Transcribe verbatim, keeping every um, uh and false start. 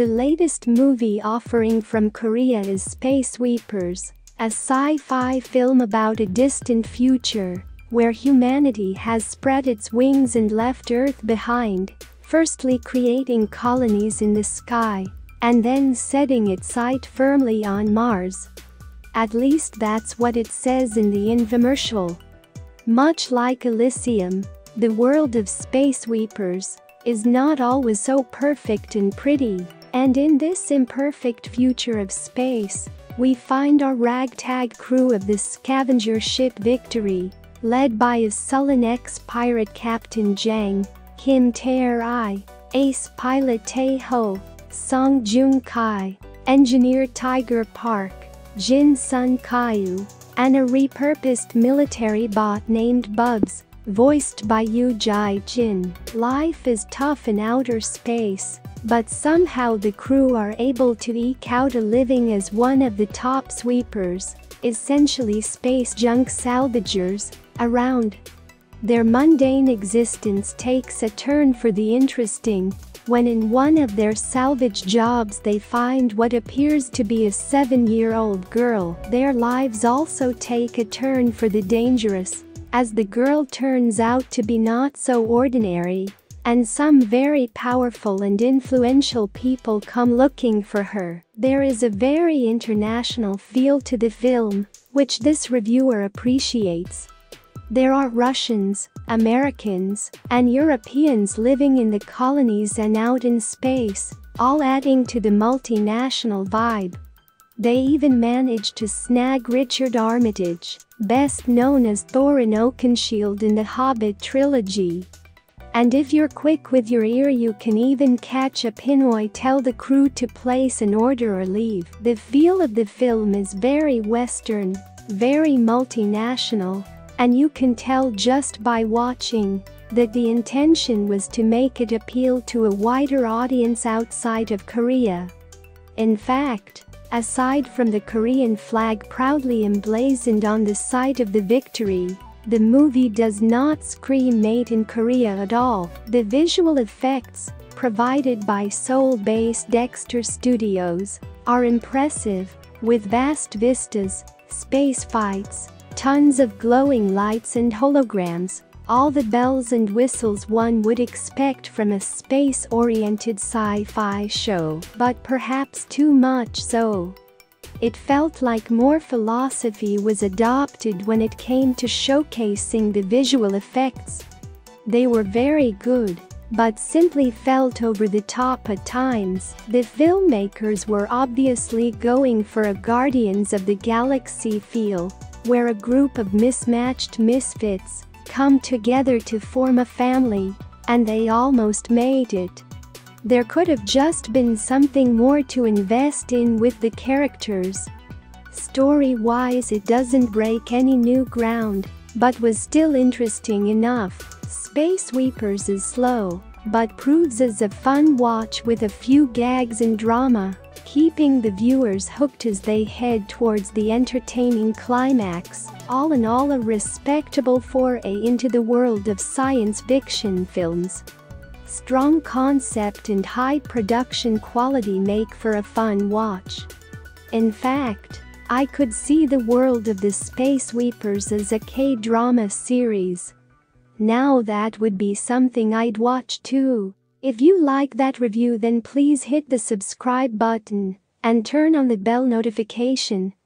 The latest movie offering from Korea is Space Sweepers, a sci-fi film about a distant future where humanity has spread its wings and left Earth behind, firstly creating colonies in the sky and then setting its sight firmly on Mars. At least that's what it says in the infomercial. Much like Elysium, the world of Space Sweepers is not always so perfect and pretty, and in this imperfect future of space, we find our ragtag crew of the scavenger ship Victory, led by a sullen ex-pirate Captain Jang, Kim Tae-ri, ace pilot Tae-ho, Song Joong-kai, engineer Tiger Park, Jin Sun Kyu, and a repurposed military bot named Bubs, voiced by Yoo Jae-jin. Life is tough in outer space, but somehow the crew are able to eke out a living as one of the top sweepers, essentially space junk salvagers, around. Their mundane existence takes a turn for the interesting when in one of their salvage jobs they find what appears to be a seven-year-old girl. Their lives also take a turn for the dangerous, as the girl turns out to be not so ordinary, and some very powerful and influential people come looking for her. There is a very international feel to the film, which this reviewer appreciates. There are Russians, Americans, and Europeans living in the colonies and out in space, all adding to the multinational vibe. They even managed to snag Richard Armitage, best known as Thorin Oakenshield in the Hobbit trilogy. And if you're quick with your ear, you can even catch a Pinoy tell the crew to place an order or leave. The feel of the film is very Western, very multinational, and you can tell just by watching that the intention was to make it appeal to a wider audience outside of Korea. In fact, aside from the Korean flag proudly emblazoned on the side of the Victory, the movie does not scream made in Korea at all. The visual effects, provided by Seoul-based Dexter Studios, are impressive, with vast vistas, space fights, tons of glowing lights and holograms, all the bells and whistles one would expect from a space-oriented sci-fi show, but perhaps too much so. It felt like more philosophy was adopted when it came to showcasing the visual effects. They were very good, but simply felt over the top at times. The filmmakers were obviously going for a Guardians of the Galaxy feel, where a group of mismatched misfits come together to form a family, and they almost made it. There could have just been something more to invest in with the characters. Story-wise, it doesn't break any new ground, but was still interesting enough. Space Sweepers is slow, but proves as a fun watch with a few gags and drama, keeping the viewers hooked as they head towards the entertaining climax. All in all, a respectable foray into the world of science fiction films. Strong concept and high production quality make for a fun watch. In fact, I could see the world of the Space Sweepers as a K-drama series. Now that would be something I'd watch too. If you like that review, then please hit the subscribe button and turn on the bell notification